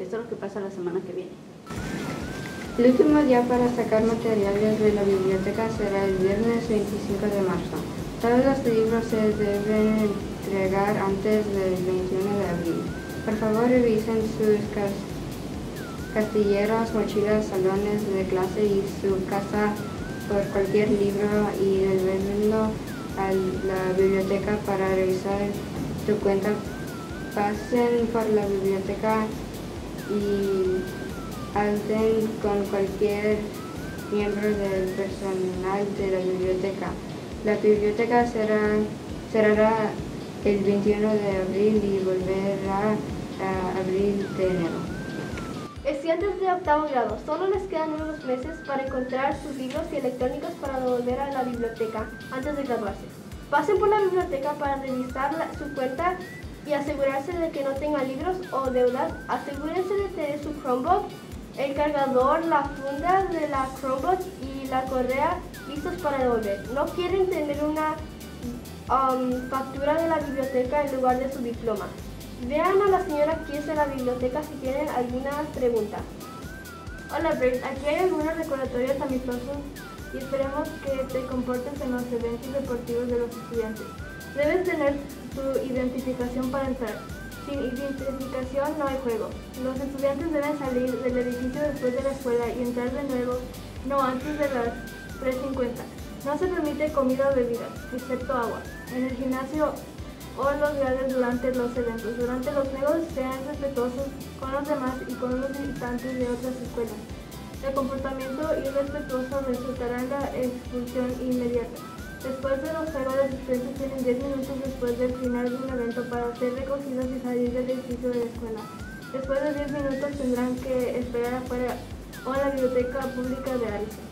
esto es lo que pasa la semana que viene. El último día para sacar materiales de la biblioteca será el viernes 25 de marzo. Todos los libros se deben entregar antes del 21 de abril. Por favor, revisen sus castilleros, mochilas, salones de clase y su casa por cualquier libro y devuélvenlo a la biblioteca para revisar su cuenta. Pasen por la biblioteca y hablen con cualquier miembro del personal de la biblioteca. La biblioteca cerrará el 21 de abril y volverá a abril de enero. Estudiantes de octavo grado, solo les quedan unos meses para encontrar sus libros y electrónicos para devolver a la biblioteca antes de graduarse. Pasen por la biblioteca para revisar su cuenta y asegurarse de que no tenga libros o deudas. Asegúrense de tener su Chromebook, el cargador, la funda de la Chromebook y la correa listos para devolver. No quieren tener una factura de la biblioteca en lugar de su diploma. Vean a la señora Kiss en la biblioteca si tienen alguna pregunta. Hola Bert, aquí hay algunos recordatorios amistosos y esperemos que te comportes en los eventos deportivos de los estudiantes. Debes tener tu identificación para entrar. Sin identificación no hay juego. Los estudiantes deben salir del edificio después de la escuela y entrar de nuevo no antes de las 3:50. No se permite comida o bebidas, excepto agua, en el gimnasio o en los grados durante los eventos. Durante los juegos sean respetuosos con los demás y con los visitantes de otras escuelas. El comportamiento irrespetuoso resultará en la expulsión inmediata. Después de los juegos, los estudiantes tienen 10 minutos después del final de un evento para ser recogidos y salir del edificio de la escuela. Después de 10 minutos tendrán que esperar afuera o en la biblioteca pública de Allison.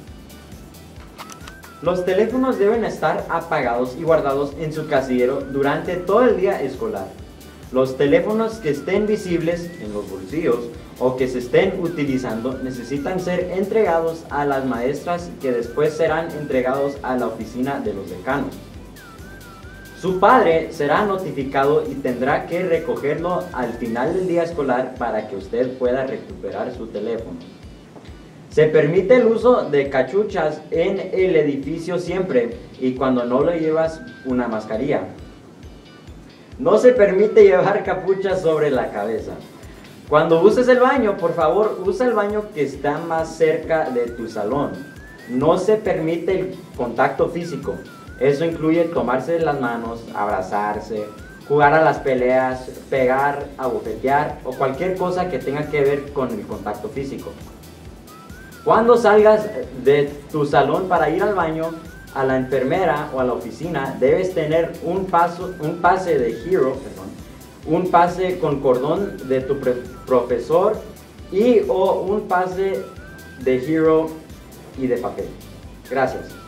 Los teléfonos deben estar apagados y guardados en su casillero durante todo el día escolar. Los teléfonos que estén visibles en los bolsillos o que se estén utilizando necesitan ser entregados a las maestras, que después serán entregados a la oficina de los decanos. Su padre será notificado y tendrá que recogerlo al final del día escolar para que usted pueda recuperar su teléfono. Se permite el uso de cachuchas en el edificio siempre y cuando no lo llevas una mascarilla. No se permite llevar capuchas sobre la cabeza. Cuando uses el baño, por favor, usa el baño que está más cerca de tu salón. No se permite el contacto físico. Eso incluye tomarse las manos, abrazarse, jugar a las peleas, pegar, abofetear o cualquier cosa que tenga que ver con el contacto físico. Cuando salgas de tu salón para ir al baño, a la enfermera o a la oficina, debes tener un pase de Hero, un pase con cordón de tu profesor o un pase de Hero y de papel. Gracias.